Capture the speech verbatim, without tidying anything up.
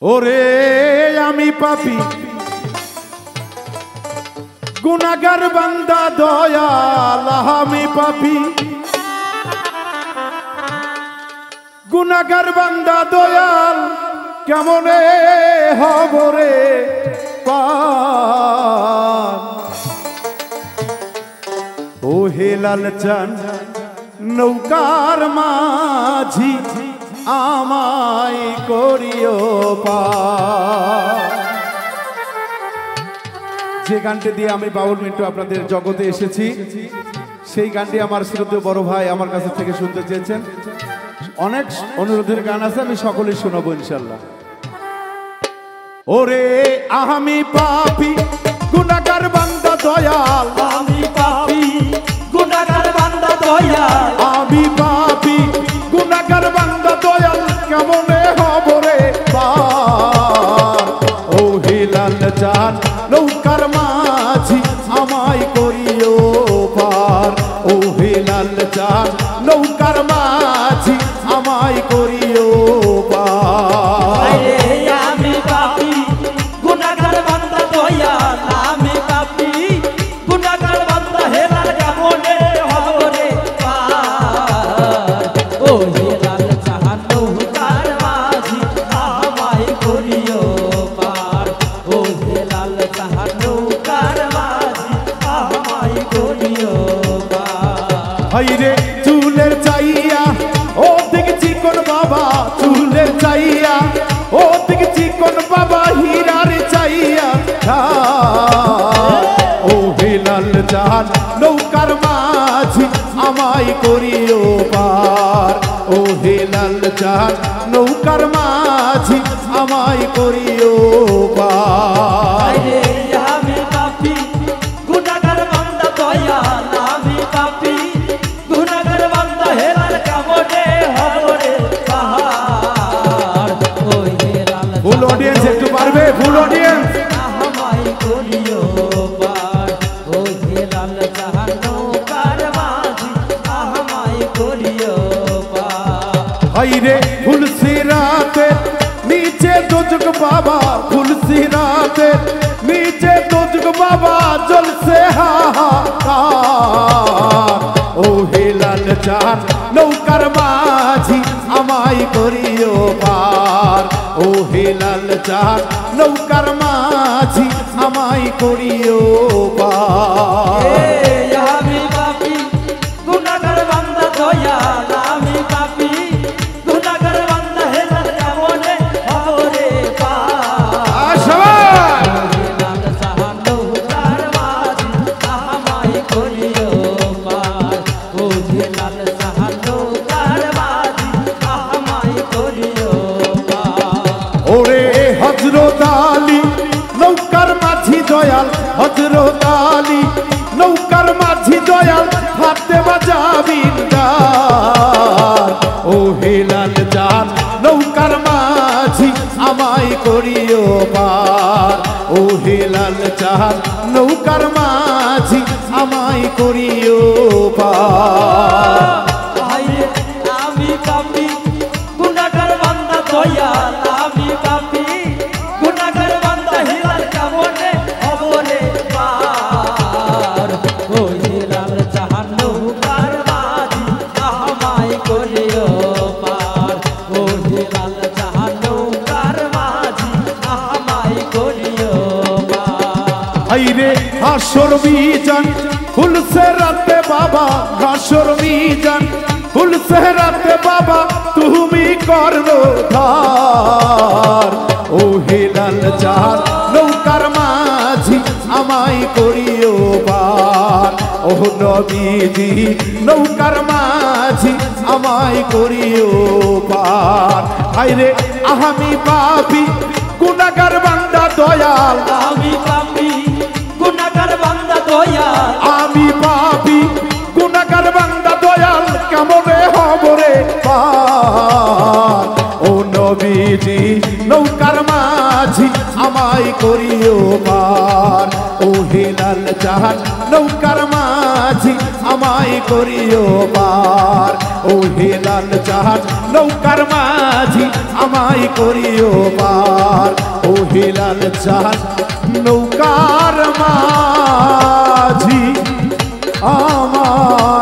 ওরে আমি পাপী গুনাহগার বান্দা দয়াল আমি পাপী গুনাহগার বান্দা দয়াল কেমনে হব রে পার ও হে লাল চান নৌকার মাঝি আমায় করিও পার। যে গানটি দিয়ে আমি বাউল মিন্টু আপনাদের জগতে এসেছি সেই গানটি আমার শ্রদ্ধেয় বড় ভাই আমার কাছে থেকে শুনতে চেয়েছেন। অনেক অনুরোধের গান আছে, আমি সকলেই শোনাবো ইনশাল্লাহ। ওরে আমি পাপী গুনাহগার বান্দা দয়াল আমি পাপী গুনাহগার বান্দা দয়াল আমি পাপী গুনাহগার বান্দা দয়াল কেমনে হব রে পার ও হে লাল চান নৌকার মাঝি আমায় করিও পার ও হে লাল চান নৌকার মাঝি আমায় করিও পার। আমি পাপী গুনাহগার বান্দা দয়াল আমি পাপী গুনাহগার বান্দা হেলাল কেমনে হব রে পার ও হেলাল চাহান নৌকার মাঝি আমায় করিও পার ও হেলাল চাহান নৌকার মাঝি আমায় করিও পার। হাইরে চুলের চাইয়া ও দিক চিকন বাবা চুলের চাইয়া ও দিক চিকন বাবা হীরার চাইয়া ও হে লাল চান নৌকার মাঝি আমায় করিও পার ও হে লাল চান নৌকার মাঝি আমায় করিও পার। আমি পাপী গুনাহগার বান্দা দয়াল আমি পাপী গুনাহগার বান্দা হেলাল কেমনে হব রে পার ও হেলাল ফুল অডিয়েন্স একটু পারবে ফুল অডিয়েন্স আমায় করিও পার ও হেলাল চাহান নৌকার মাঝি আমায় করিও পার। হাইরে ফুল সিরাতে নিচে দোজক বাবা ফুল সিরাতে নিচে দোজক বাবা জলসে হাহাকার ও হে লাল চান নৌকার মাঝি আমায় করিও পার ও হে লাল চান নৌকার মাঝি আমায় করিও পার। আমি পাপী গুনাহগার বান্দা দয়াল আমি পাপী গুনাহগার বান্দা হেলাল কেমনে হব রে পার হেলাল চাহান নৌকার মাঝি আমায় করিও পার ও হেলাল চাহান নৌকার মাঝি আমায় করিও পার। ওরে হযরত আলী নৌকার মাঝি দয়াল হযরত আলী নৌকার মাঝি দয়াল ফাতেমা জামিনদার ও হে লাল চান নৌকার মাঝি আমায় করিও পার ও হে লাল চান নৌকার মাঝি আমায় করিও পার। আমি পাপী গুনাহগার বান্দা দয়াল আমি পাপী গুনাহগার বান্দা হেলাল কেমনে হব রে পার ও হেলাল চাহান নৌকার মাঝি আমায় করিও পার ও হেলাল চাহান নৌকার মাঝি আমায় করিও পার। হাইরে হাসর মিজান ফুল সেরাতে বাবা হাসর মিজান ফুল সেরাতে বাবা তুমি কর্ণধার ও হে লাল চান নৌকার মাঝি আমায় করিও পার ও নবীজি নৌকার মাঝি আমায় করিও পার। হাইরে আমি পাপী গুনাহগার বান্দা দয়াল আমি পাপী গুনাহগার বান্দা দয়াল আমি পাপী গুনাহগার বান্দা দয়াল কেমনে হব রে পার ও নবী নবীজি নৌকার মাঝি আমায় করিও পার ও হেলাল জাহান নৌকার মাঝি আমায় করিও পার ও হেলাল জাহান নৌকার মাঝি আমায় করিও পার ও হেলাল জাহান নৌকার মাঝি আমায়